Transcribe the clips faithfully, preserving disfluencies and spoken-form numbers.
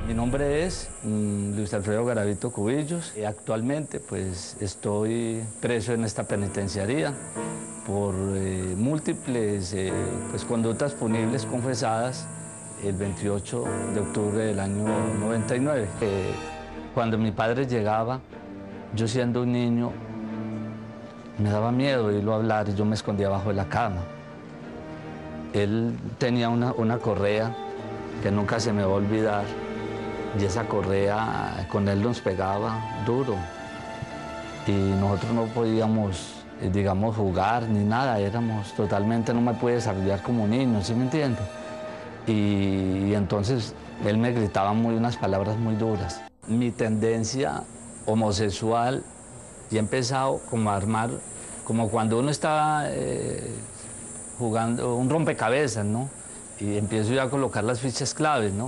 Mi nombre es mm, Luis Alfredo Garavito Cubillos y actualmente pues estoy preso en esta penitenciaría por eh, múltiples eh, pues, conductas punibles confesadas el veintiocho de octubre del año noventa y nueve. Eh, cuando mi padre llegaba, yo siendo un niño, me daba miedo oírlo hablar y yo me escondía bajo de la cama. Él tenía una, una correa que nunca se me va a olvidar. Y esa correa con él nos pegaba duro. Y nosotros no podíamos, digamos, jugar ni nada. Éramos totalmente, no me pude desarrollar como niño, ¿sí me entiende? Y, y entonces él me gritaba muy, unas palabras muy duras. Mi tendencia homosexual y he empezado como a armar, como cuando uno está eh, jugando un rompecabezas, ¿no? Y empiezo ya a colocar las fichas claves, ¿no?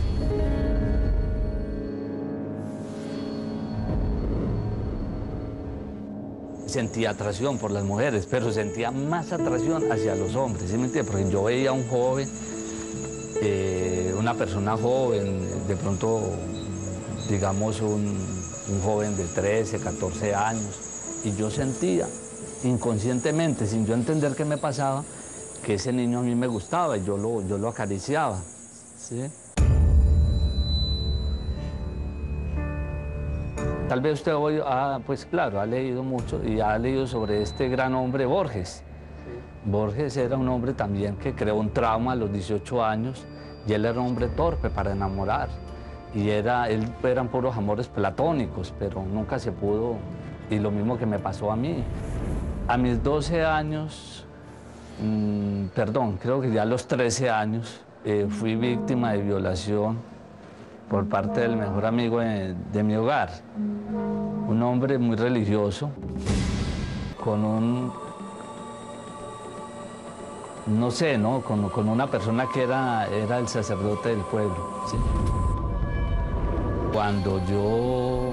Sentía atracción por las mujeres, pero sentía más atracción hacia los hombres, ¿sí me entiendes? Porque yo veía a un joven, eh, una persona joven, de pronto, digamos, un, un joven de trece, catorce años, y yo sentía inconscientemente, sin yo entender qué me pasaba, que ese niño a mí me gustaba y yo lo, yo lo acariciaba, ¿sí? Tal vez usted hoy, ah, pues claro, ha leído mucho y ha leído sobre este gran hombre Borges. Sí. Borges era un hombre también que creó un trauma a los dieciocho años y él era un hombre torpe para enamorar. Y era, él eran puros amores platónicos, pero nunca se pudo, y lo mismo que me pasó a mí. A mis doce años, mmm, perdón, creo que ya a los trece años, eh, fui víctima de violación por parte del mejor amigo de, de mi hogar, un hombre muy religioso, con un, no sé, ¿no? Con, con una persona que era, era el sacerdote del pueblo, ¿sí? Cuando yo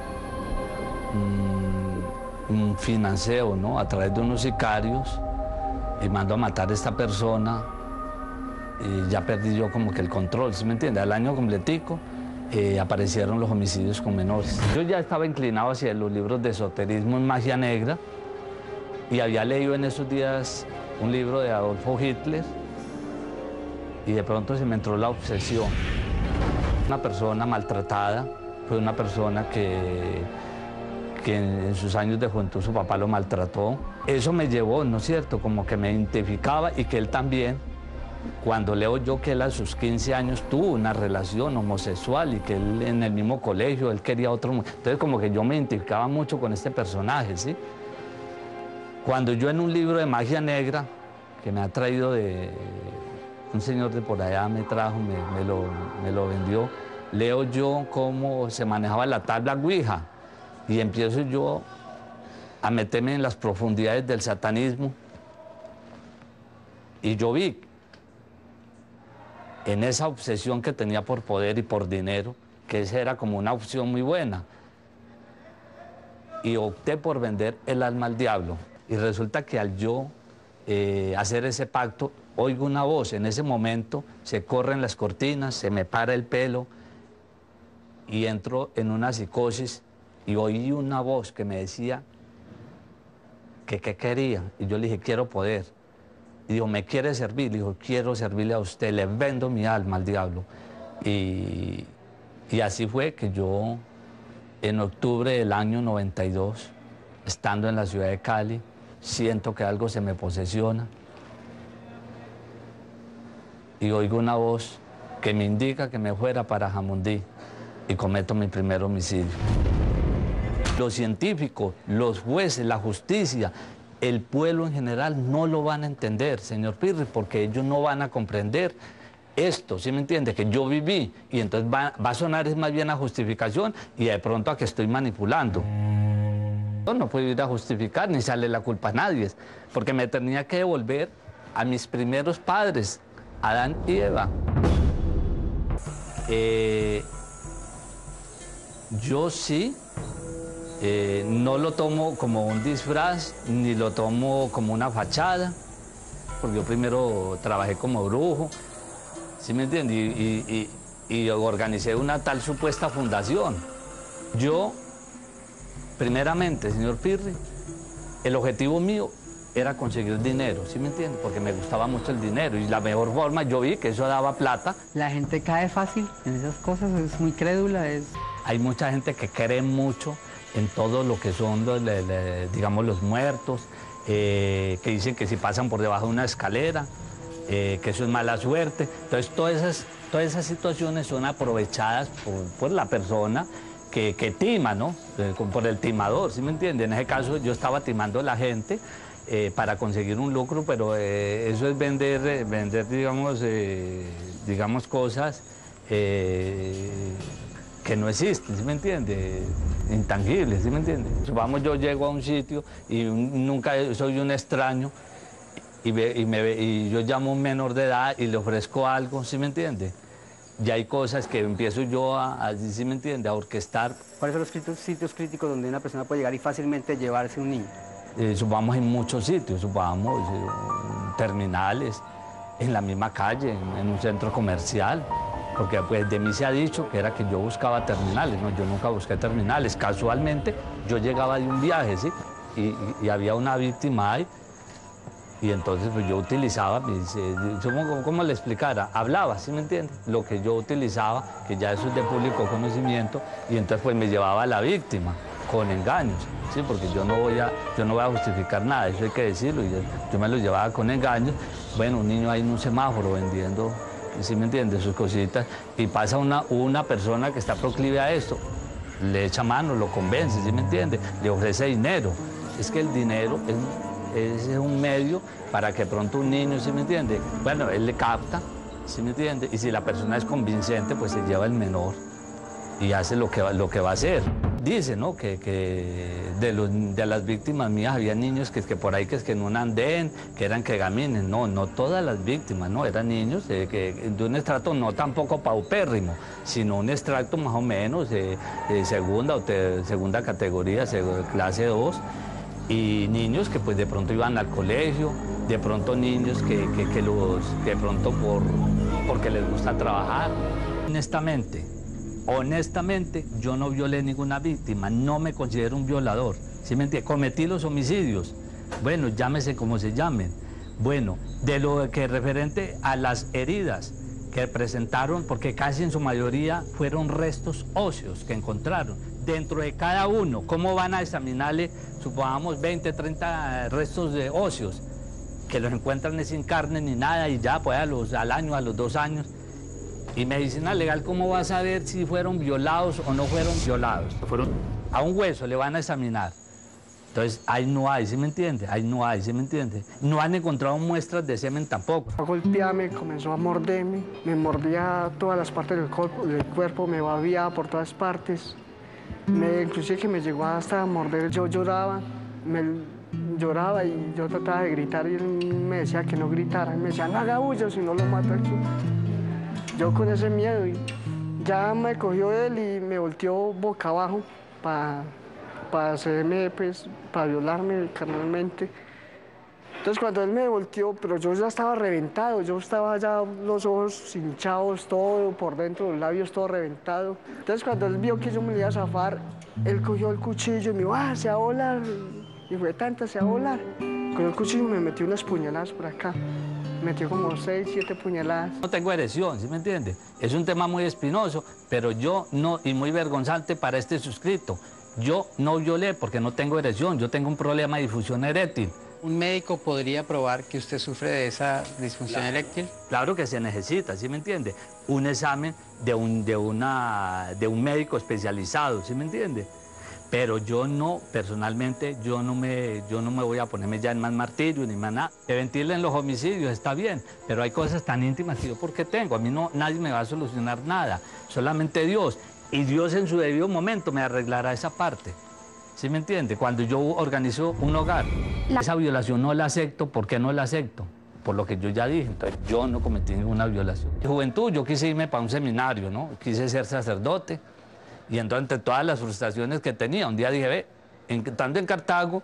mmm, financeo, ¿no? A través de unos sicarios y mando a matar a esta persona, y ya perdí yo como que el control, ¿sí me entiende? Al año completico eh, aparecieron los homicidios con menores. Yo ya estaba inclinado hacia los libros de esoterismo y magia negra y había leído en esos días un libro de Adolfo Hitler y de pronto se me entró la obsesión. Una persona maltratada, fue una persona que, que en sus años de juventud su papá lo maltrató. Eso me llevó, ¿no es cierto?, como que me identificaba y que él también. Cuando leo yo que él a sus quince años tuvo una relación homosexual y que él en el mismo colegio, él quería otro... Entonces como que yo me identificaba mucho con este personaje, ¿sí? Cuando yo en un libro de magia negra, que me ha traído de... un señor de por allá me trajo, me, me, lo, me lo vendió, leo yo cómo se manejaba la tabla Ouija y empiezo yo a meterme en las profundidades del satanismo y yo vi en esa obsesión que tenía por poder y por dinero, que esa era como una opción muy buena. Y opté por vender el alma al diablo. Y resulta que al yo eh, hacer ese pacto, oigo una voz. En ese momento se corren las cortinas, se me para el pelo y entro en una psicosis y oí una voz que me decía que qué quería. Y yo le dije, quiero poder. Y dijo, ¿me quiere servir? Le dijo, quiero servirle a usted, le vendo mi alma al diablo. Y, y así fue que yo, en octubre del año noventa y dos, estando en la ciudad de Cali, siento que algo se me posesiona y oigo una voz que me indica que me fuera para Jamundí y cometo mi primer homicidio. Los científicos, los jueces, la justicia, el pueblo en general no lo van a entender, señor Pirri, porque ellos no van a comprender esto, ¿sí me entiende? Que yo viví, y entonces va, va a sonar es más bien a justificación y de pronto a que estoy manipulando. Yo no puedo ir a justificar ni sale la culpa a nadie, porque me tenía que devolver a mis primeros padres, Adán y Eva. Eh, yo sí. Eh, no lo tomo como un disfraz, ni lo tomo como una fachada, porque yo primero trabajé como brujo, ¿sí me entiendes? Y, y, y organicé una tal supuesta fundación. Yo, primeramente, señor Pirri, el objetivo mío era conseguir dinero, ¿sí me entiende? Porque me gustaba mucho el dinero y la mejor forma, yo vi que eso daba plata. La gente cae fácil en esas cosas, es muy crédula. Es... Hay mucha gente que cree mucho en todo lo que son, los, le, le, digamos, los muertos, eh, que dicen que si pasan por debajo de una escalera, eh, que eso es mala suerte. Entonces, todas esas, todas esas situaciones son aprovechadas por, por la persona que, que tima, ¿no? Eh, por el timador, ¿sí me entiende? En ese caso, yo estaba timando a la gente eh, para conseguir un lucro, pero eh, eso es vender, eh, vender digamos, eh, digamos, cosas eh, que no existen, ¿sí me entiende? Intangibles, ¿sí me entiende? Vamos, yo llego a un sitio y nunca soy un extraño y, ve, y, me, y yo llamo a un menor de edad y le ofrezco algo, ¿sí me entiende? Ya hay cosas que empiezo yo a, a ¿sí me entiende?, a orquestar. ¿Cuáles son los sitios, sitios críticos donde una persona puede llegar y fácilmente llevarse un niño? Eh, subamos en muchos sitios, subamos eh, terminales, en la misma calle, en, en un centro comercial. Porque pues de mí se ha dicho que era que yo buscaba terminales, no, yo nunca busqué terminales. Casualmente yo llegaba de un viaje, ¿sí? Y, y, y había una víctima ahí, y entonces pues yo utilizaba, ¿cómo, cómo le explicara? Hablaba, ¿sí me entiende? Lo que yo utilizaba, que ya eso es de público conocimiento, y entonces pues me llevaba a la víctima con engaños, ¿sí? Porque yo no voy a, yo no voy a justificar nada, eso hay que decirlo, y yo, yo me lo llevaba con engaños. Bueno, un niño ahí en un semáforo vendiendo, ¿sí me entiende?, sus cositas, y pasa una, una persona que está proclive a esto, le echa mano, lo convence, ¿sí me entiende?, le ofrece dinero. Es que el dinero es, es un medio para que pronto un niño, ¿sí me entiende?, bueno, él le capta, ¿sí me entiende?, y si la persona es convincente, pues se lleva el menor y hace lo que va, lo que va a hacer. Dice, ¿no?, que, que de, los, de las víctimas mías había niños que, que por ahí que es que en un andén, que eran que gamines. No, no todas las víctimas, no, eran niños eh, que, de un estrato no tampoco paupérrimo, sino un extracto más o menos de, de segunda o de segunda categoría, clase dos, y niños que pues de pronto iban al colegio, de pronto niños que, que, que, los, que de pronto por, porque les gusta trabajar. Honestamente, Honestamente, yo no violé ninguna víctima, no me considero un violador, ¿sí me entiende? Cometí los homicidios, bueno, llámese como se llamen. Bueno, de lo que es referente a las heridas que presentaron, porque casi en su mayoría fueron restos óseos que encontraron. Dentro de cada uno, ¿cómo van a examinarle, supongamos, veinte, treinta restos de óseos? Que los encuentran sin carne ni nada y ya, pues a los, al año, a los dos años. Y medicina legal, ¿cómo va a saber si fueron violados o no fueron violados? Fueron a un hueso, le van a examinar. Entonces, ahí no hay, ¿sí me entiende? Ahí no hay, ¿sí me entiende? No han encontrado muestras de semen tampoco. A golpearme, comenzó a morderme, me mordía todas las partes del cuerpo, del cuerpo me babía por todas partes. Me, inclusive que me llegó hasta a morder, yo lloraba, me, lloraba y yo trataba de gritar y él me decía que no gritara. Me decía, no haga bulla, si no lo mato aquí. Yo con ese miedo, y ya me cogió él y me volteó boca abajo para pa hacerme, pues, para violarme carnalmente. Entonces cuando él me volteó, pero yo ya estaba reventado, yo estaba ya los ojos hinchados, todo por dentro, los labios todo reventado. Entonces cuando él vio que yo me iba a zafar, él cogió el cuchillo y me dijo, ah, se va a volar. Y fue tanta, se va a volar. Con el cuchillo me metió unas puñaladas por acá. Metió como seis, siete puñaladas. No tengo erección, ¿sí me entiende? Es un tema muy espinoso, pero yo no, y muy vergonzante para este suscrito. Yo no violé porque no tengo erección, yo tengo un problema de difusión eréctil. ¿Un médico podría probar que usted sufre de esa disfunción claro, eréctil? Claro que se necesita, ¿sí me entiende? Un examen de un, de una, de un médico especializado, ¿sí me entiende? Pero yo no, personalmente, yo no me, yo no me voy a ponerme ya en más martirio ni más nada. Que ventilen los homicidios, está bien, pero hay cosas tan íntimas que yo, ¿por qué tengo? A mí no, nadie me va a solucionar nada, solamente Dios. Y Dios en su debido momento me arreglará esa parte. ¿Sí me entiende? Cuando yo organizo un hogar, la... esa violación no la acepto. ¿Por qué no la acepto? Por lo que yo ya dije, entonces yo no cometí ninguna violación. En juventud yo quise irme para un seminario, ¿no? Quise ser sacerdote. Y entonces, entre todas las frustraciones que tenía, un día dije, ve, en, estando en Cartago,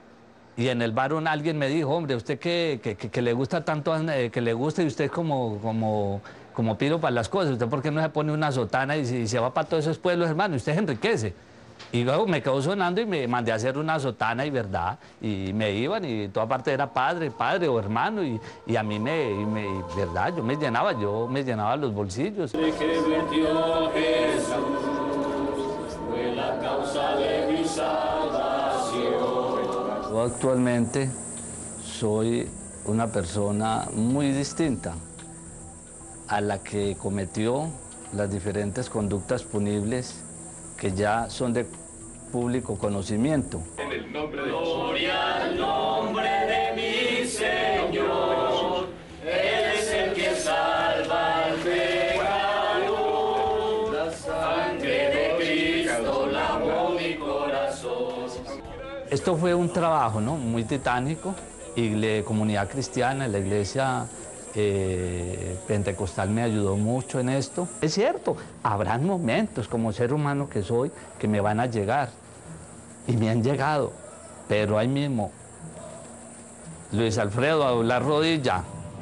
y en el bar alguien me dijo, hombre, usted que, que, que, que le gusta tanto, eh, que le gusta, y usted como, como, como piro para las cosas. ¿Usted por qué no se pone una sotana y se, y se va para todos esos pueblos, hermano? Usted se enriquece. Y luego me quedó sonando y me mandé a hacer una sotana y verdad, y me iban y toda parte era padre, padre o hermano, y, y a mí me, y me y verdad, yo me llenaba, yo me llenaba los bolsillos. De que metió Jesús, fue la causa de mi salvación. Yo actualmente soy una persona muy distinta a la que cometió las diferentes conductas punibles que ya son de público conocimiento. En el nombre de Gloria al nombre de mi Señor, Él es el que salva al pecador. La sangre de Cristo lavó mi corazón. Esto fue un trabajo, ¿no?, muy titánico, y la comunidad cristiana, la iglesia Eh, pentecostal me ayudó mucho en esto. Es cierto, habrán momentos como ser humano que soy que me van a llegar y me han llegado, pero ahí mismo, Luis Alfredo, a doblar rodilla.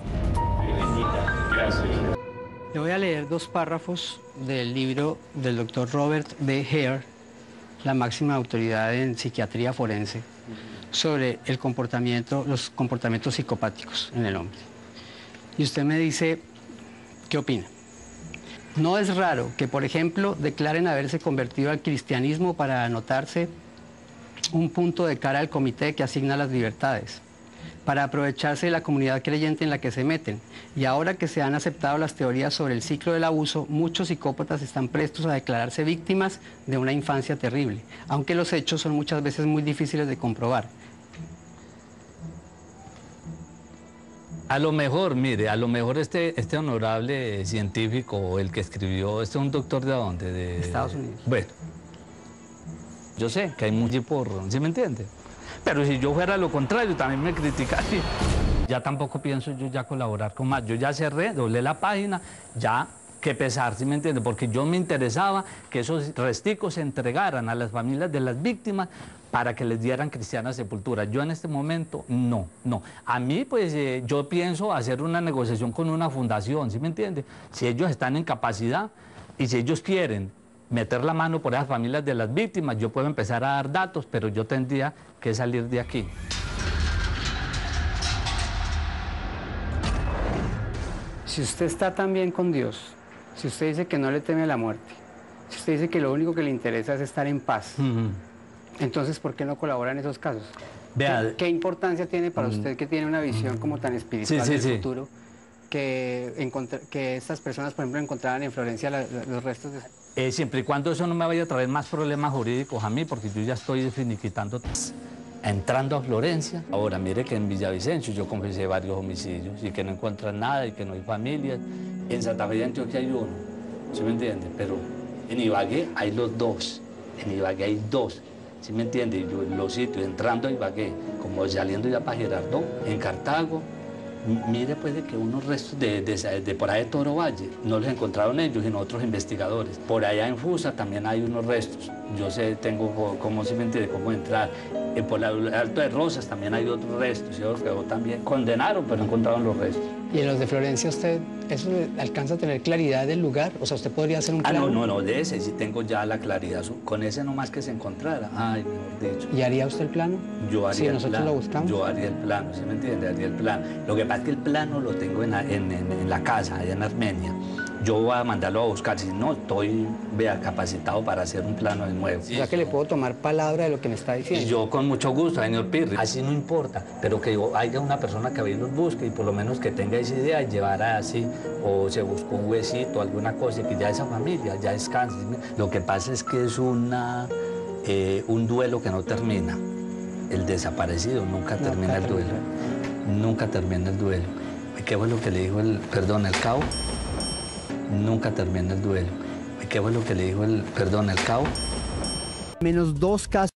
Le voy a leer dos párrafos del libro del doctor Robert B. Hare, la máxima autoridad en psiquiatría forense, sobre el comportamiento, los comportamientos psicopáticos en el hombre. Y usted me dice, ¿qué opina? No es raro que, por ejemplo, declaren haberse convertido al cristianismo para anotarse un punto de cara al comité que asigna las libertades, para aprovecharse de la comunidad creyente en la que se meten. Y ahora que se han aceptado las teorías sobre el ciclo del abuso, muchos psicópatas están prestos a declararse víctimas de una infancia terrible, aunque los hechos son muchas veces muy difíciles de comprobar. A lo mejor, mire, a lo mejor este, este honorable científico, el que escribió, ¿este es un doctor de dónde? De Estados Unidos. Bueno, yo sé que hay mucho porro, ¿sí me entiende? Pero si yo fuera lo contrario, también me criticaría. Ya tampoco pienso yo ya colaborar con más. Yo ya cerré, doblé la página, ya que pesar, ¿sí me entiende? Porque yo me interesaba que esos resticos se entregaran a las familias de las víctimas para que les dieran cristiana sepultura. Yo en este momento, no, no. A mí, pues, eh, yo pienso hacer una negociación con una fundación, ¿sí me entiende? Si ellos están en capacidad y si ellos quieren meter la mano por esas familias de las víctimas, yo puedo empezar a dar datos, pero yo tendría que salir de aquí. Si usted está tan bien con Dios, si usted dice que no le teme a la muerte, si usted dice que lo único que le interesa es estar en paz, uh-huh. entonces, ¿por qué no colabora en esos casos? Vea, ¿Qué, ¿Qué importancia tiene para uh-huh. usted, que tiene una visión uh-huh. como tan espiritual sí, sí, del sí. futuro, que, que estas personas, por ejemplo, encontraran en Florencia la, la, los restos de... Eh, siempre y cuando eso no me vaya a traer más problemas jurídicos a mí, porque yo ya estoy finiquitando, entrando a Florencia. Ahora, mire que en Villavicencio yo confesé varios homicidios y que no encuentran nada y que no hay familias. En Santa Fe de Antioquia hay uno, ¿sí me entiende? Pero en Ibagué hay los dos, en Ibagué hay dos, ¿sí me entiende? Yo en los sitios, entrando a Ibagué, como saliendo ya para Girardot, en Cartago, mire pues de que unos restos de, de, de por ahí de Toro Valle, no los encontraron ellos, sino otros investigadores. Por allá en Fusa también hay unos restos, yo sé, tengo cómo, ¿sí me entiende?, cómo entrar. Eh, por el Alto de Rosas también hay otros restos, ellos también condenaron, pero no encontraron los restos. ¿Y en los de Florencia usted, eso alcanza a tener claridad del lugar? O sea, ¿usted podría hacer un plan? Ah, no, no, no, de ese sí tengo ya la claridad, con ese nomás que se encontrara, ay, mejor dicho. ¿Y haría usted el plano? Yo haría sí, el nosotros plano. lo buscamos. Yo haría el plano, ¿sí me entiende? Haría el plano. Lo que pasa es que el plano lo tengo en la, en, en, en la casa, allá en Armenia. Yo voy a mandarlo a buscar, si no, estoy, vea, capacitado para hacer un plano de nuevo. O sea, que le puedo tomar palabra de lo que me está diciendo. Y yo con mucho gusto, señor Pirri. Así no importa, pero que haya una persona que vaya y los busque y por lo menos que tenga esa idea y llevara así, o se buscó un huesito, alguna cosa, y que ya esa familia ya descanse. Lo que pasa es que es una, eh, un duelo que no termina. El desaparecido nunca termina el duelo. Nunca termina el duelo. ¿Qué fue lo que le dijo el, perdón, el cabo? Nunca termina el duelo. ¿Qué fue lo que le dijo el, perdón, el cabo? Menos dos casos.